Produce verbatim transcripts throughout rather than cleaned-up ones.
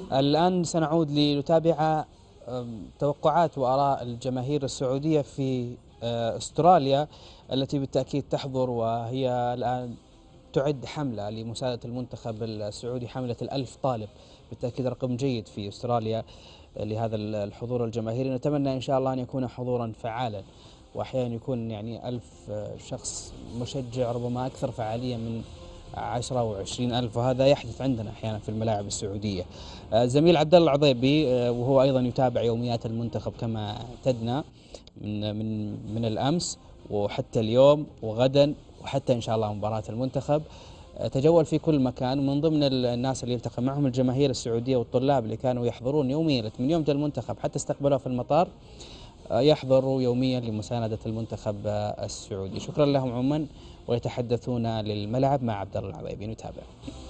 الآن سنعود لنتابع توقعات وآراء الجماهير السعودية في أستراليا التي بالتأكيد تحضر، وهي الآن تعد حملة لمساعدة المنتخب السعودي، حملة الألف طالب، بالتأكيد رقم جيد في أستراليا لهذا الحضور الجماهيري. نتمنى إن شاء الله أن يكون حضورا فعالا، وأحيانا يكون يعني ألف شخص مشجع ربما أكثر فعالية من عشرة أو عشرين ألف، وهذا يحدث عندنا أحيانا في الملاعب السعودية. زميل عبد الله العضيبي وهو أيضا يتابع يوميات المنتخب كما اعتدنا من من من الأمس وحتى اليوم وغدا وحتى إن شاء الله مباراة المنتخب، تجول في كل مكان. من ضمن الناس اللي يلتقي معهم الجماهير السعودية والطلاب اللي كانوا يحضرون يوميا من يوم جاء المنتخب حتى استقبلوه في المطار، يحضروا يوميا لمساندة المنتخب السعودي. شكرا لهم عموما، ويتحدثون للملعب مع عبد الله العضيبي. نتابع.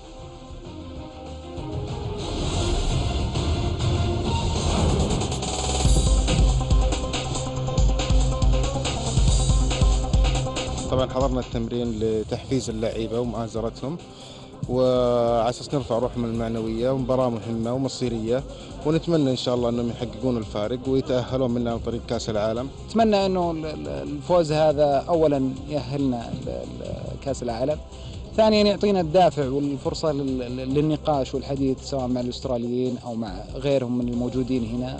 طبعا حضرنا التمرين لتحفيز اللعيبه ومؤازرتهم، وعلى اساس نرفع روحهم المعنويه، ومباراه مهمه ومصيريه، ونتمنى ان شاء الله انهم يحققون الفارق ويتاهلون منها عن طريق كاس العالم. اتمنى انه الفوز هذا اولا يأهلنا لكاس العالم، ثانيا يعطينا الدافع والفرصه للنقاش والحديث سواء مع الاستراليين او مع غيرهم من الموجودين هنا،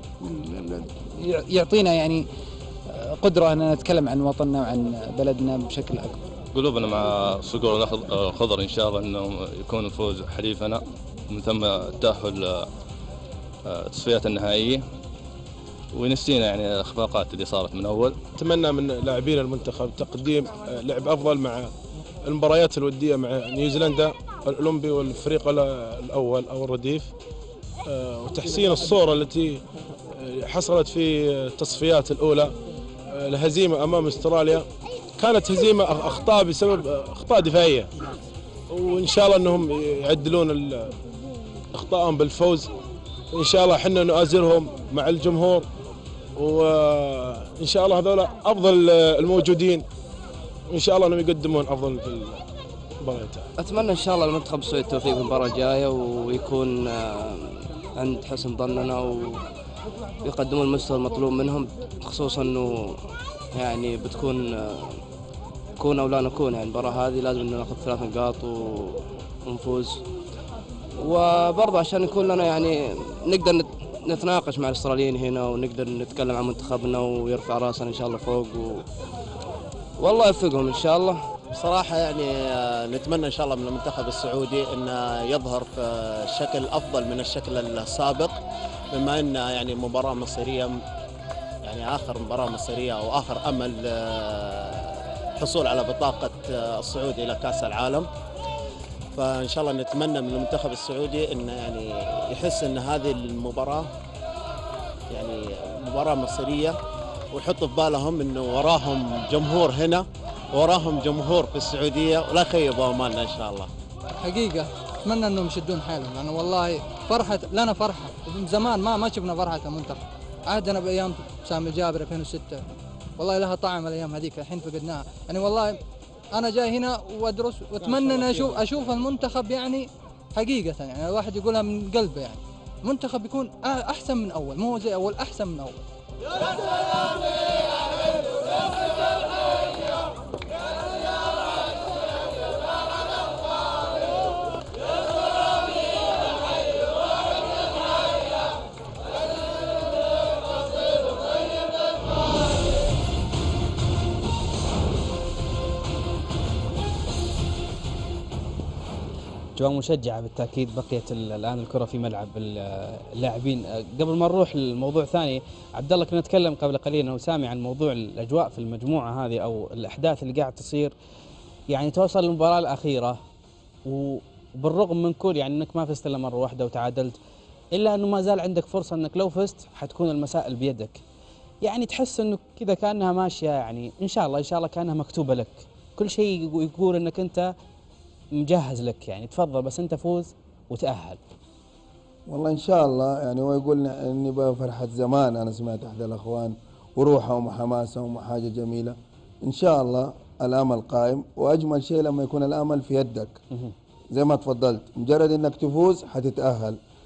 يعطينا يعني قدرة أن نتكلم عن وطننا وعن بلدنا بشكل أكبر. قلوبنا مع صقور الخضر إن شاء الله أنه يكون الفوز حليفنا، ومن ثم التأهل التصفيات النهائية، ونسينا يعني الإخفاقات اللي صارت من أول. أتمنى من لاعبين المنتخب تقديم لعب أفضل مع المباريات الودية مع نيوزيلندا الأولمبي والفريق الأول أو الرديف، وتحسين الصورة التي حصلت في التصفيات الأولى. الهزيمة أمام استراليا كانت هزيمة أخطاء بسبب أخطاء دفاعية، وإن شاء الله أنهم يعدلون أخطاءهم بالفوز. إن شاء الله حنا نؤازرهم مع الجمهور، وإن شاء الله هذول أفضل الموجودين، وإن شاء الله أنهم يقدمون أفضل في المباراة. أتمنى إن شاء الله المنتخب السعودي التوفيق في المباراة الجاية، ويكون عند حسن ظننا ويقدمون المستوى المطلوب منهم، خصوصا أنه يعني بتكون كون أو لا نكون، يعني المباراة هذه لازم ناخذ ثلاث نقاط ونفوز، وبرضه عشان يكون لنا يعني نقدر نتناقش مع الأستراليين هنا، ونقدر نتكلم عن منتخبنا ويرفع راسنا إن شاء الله فوق، و... والله يوفقهم إن شاء الله. بصراحة يعني نتمنى إن شاء الله من المنتخب السعودي أنه يظهر في شكل أفضل من الشكل السابق، بما أن يعني مباراة مصيرية، يعني آخر مباراة مصيرية أو آخر أمل حصول على بطاقة الصعود إلى كأس العالم. فإن شاء الله نتمنى من المنتخب السعودي أنه يعني يحس أن هذه المباراة يعني مباراة مصيرية، ويحطوا في بالهم أنه وراهم جمهور هنا، وراهم جمهور في السعودية، ولا يخيبوا أمالنا إن شاء الله. حقيقة أتمنى أنهم يشدون حالهم، لأنه يعني والله فرحة لنا فرحة من زمان، ما ما شفنا فرحة المنتخب. عهدنا بأيام سامي جابر ألفين وستة، والله لها طعم الأيام هذيك، الحين فقدناها. يعني والله أنا جاي هنا وأدرس وأتمنى أن أشوف أشوف المنتخب يعني حقيقة، يعني الواحد يقولها من قلبه، يعني المنتخب يكون أحسن من أول، مو زي أول، أحسن من أول. أجواء مشجعة بالتأكيد. بقيت الآن الكرة في ملعب اللاعبين. قبل ما نروح للموضوع ثاني، عبد الله كنا نتكلم قبل قليل أنه سامع عن موضوع الأجواء في المجموعة هذه أو الأحداث اللي قاعد تصير، يعني توصل للمباراة الأخيرة وبالرغم من كل يعني أنك ما فزت إلا مرة واحدة وتعادلت، إلا أنه ما زال عندك فرصة أنك لو فزت حتكون المسائل بيدك. يعني تحس أنه كذا كأنها ماشية، يعني إن شاء الله إن شاء الله كأنها مكتوبة لك، كل شيء يقول أنك أنت مجهز لك، يعني تفضل بس انت فوز وتأهل. والله ان شاء الله، يعني هو يقول اني بفرحة زمان، انا سمعت احد الاخوان وروحهم وحماسهم وحاجة جميلة. ان شاء الله الامل قائم، واجمل شيء لما يكون الامل في يدك زي ما تفضلت، مجرد انك تفوز حتتأهل،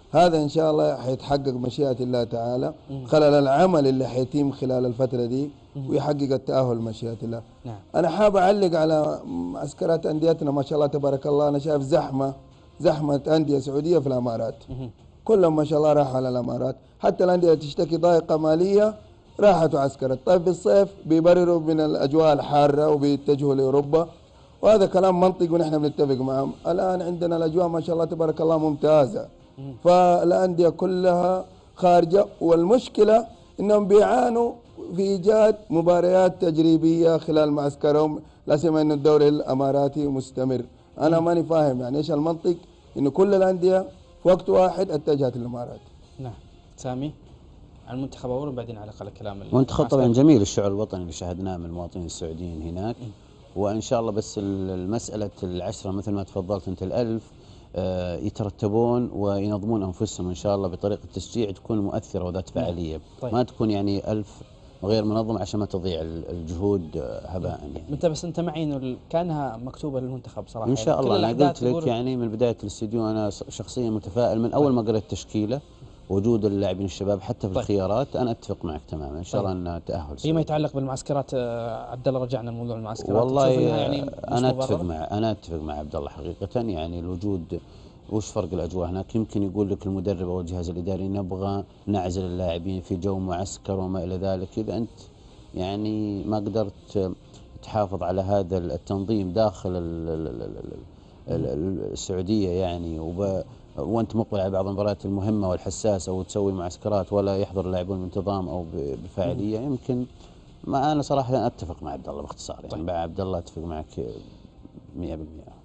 هذا إن شاء الله حيتحقق مشيئة الله تعالى خلال العمل اللي حيتم خلال الفترة دي ويحقق التأهل مشيئة الله. نعم. أنا حاب أعلق على معسكرات أنديتنا ما شاء الله تبارك الله. أنا شايف زحمة زحمة أندية سعودية في الأمارات، كلهم ما شاء الله راحوا على الأمارات، حتى الأندية تشتكي ضائقة مالية راحت وعسكرت. طيب في الصيف بيبرروا من الأجواء الحارة وبيتجهوا لأوروبا، وهذا كلام منطقي ونحن بنتفق معهم. الآن عندنا الأجواء ما شاء الله تبارك الله ممتازة، فالأندية كلها خارجة، والمشكلة إنهم بيعانوا في إيجاد مباريات تجريبية خلال معسكرهم، لا سيما إنه الدوري الإماراتي مستمر. أنا ماني فاهم يعني إيش المنطق إنه كل الأندية في وقت واحد اتجهت للإمارات. نعم. سامي عن المنتخب أولا وبعدين على على كلام المنتخب. طبعا جميل الشعور الوطني اللي شاهدناه من المواطنين السعوديين هناك، وإن شاء الله بس المسألة العشرة مثل ما تفضلت أنت الألف يترتبون وينظمون أنفسهم إن شاء الله بطريقة تشجيع تكون مؤثرة وذات فعالية. طيب. ما تكون يعني ألف غير منظم عشان ما تضيع الجهود هباء يعني. انت بس انت معي انه كانها مكتوبه للمنتخب صراحه ان شاء يعني الله. انا قلت لك يعني من بدايه الاستديو انا شخصيا متفائل من اول ما قريت التشكيله، وجود اللاعبين الشباب حتى في طيب. الخيارات. انا اتفق معك تماما ان شاء طيب. الله انه تاهل. فيما يتعلق بالمعسكرات عبد الله، رجعنا لموضوع المعسكرات. والله يعني انا اتفق مع انا اتفق مع عبد الله حقيقه. يعني الوجود وش فرق الاجواء هناك؟ يمكن يقول لك المدرب او الجهاز الاداري نبغى نعزل اللاعبين في جو معسكر وما الى ذلك. اذا انت يعني ما قدرت تحافظ على هذا التنظيم داخل السعوديه يعني وب وانت مقبل على بعض المباريات المهمه والحساسه وتسوي معسكرات ولا يحضر اللاعبون بانتظام او بفاعليه، يمكن ما انا صراحه اتفق مع عبد الله باختصار يعني. مع عبد الله اتفق معك مئة بالمئة.